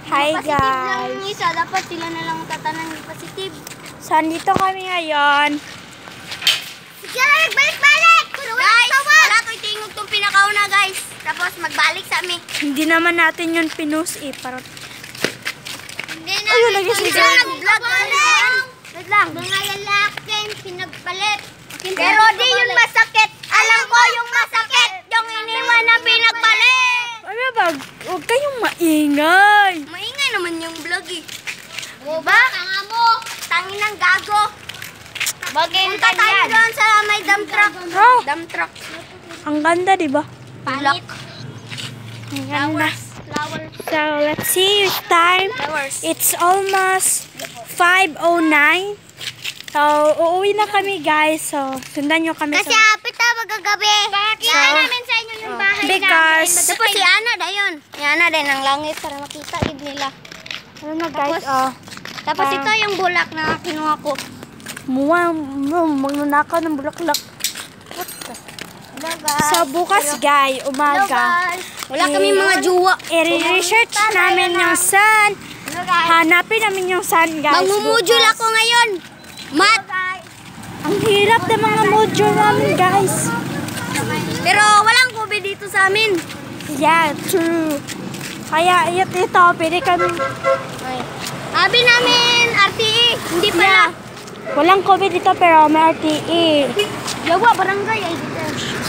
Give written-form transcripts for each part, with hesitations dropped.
Hi Positive lang guys. yung isa, dapat sila na lang tatanang yung positive. So, andito kami ngayon. Sige, balik-balik! Guys, wala ko'y tingog itong pinakauna guys. Tapos magbalik sa amin. Hindi naman natin yun pinus eh. Parang, Hindi na. ayun, lagi Hindi siya. na nag-vlog. Wait lang. Mga lalaki, pinagpalit. Pero di yun masakit. Alam ko yung masakit. Yung iniwan na pinagpalit. Ano ba? Huwag kayong maingay. Maingay naman yung vlog eh. Diba? Tanga mo. Tangin ng gago. Punta tayo doon sa may dump truck. Oh, Dump truck. ang ganda, di ba? Palit. Ang ganda. Flowers. So, let's see yung time. Flowers. It's almost 5:09. So, uuwi na kami guys. So, sundan nyo kami Kasi sa... apit na magagabi. Pakita namin sa inyo yung bahay because- namin. Tapos si Ana na yun. Si Ana din ang langit para makita din nila. Ano na guys? Oh, Tapos ito yung bulak na kinuha ko. magnanakaw ng bulaklak. Hello guys. So, bukas guys, umaga. Wala kami mga juwa. I-research namin yung sun. Hello guys. Hanapin namin yung sun guys. Mangmumudul bukas. ako ngayon. Mat. Ang hirap ng mga module namin guys. Pero walang COVID dito sa amin. Yeah, true. Kaya ito, pwede kami... Sabi namin RTE. Hindi pala. Walang COVID dito pero may RTE. Yawa, barangay ay dito.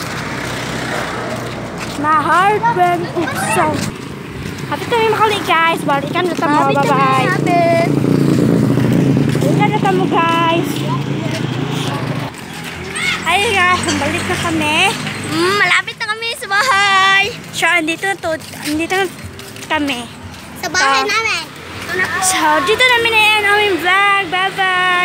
Na hard when it's so. Happy kami makali guys. Balikan na tamo. Bye-bye. Balikan na tamo guys. Ayun guys, balik na kami. Malapit na kami sa bahay. So, andito na kami. Sa bahay namin. So, dito namin na yan aming vlog. Bye-bye.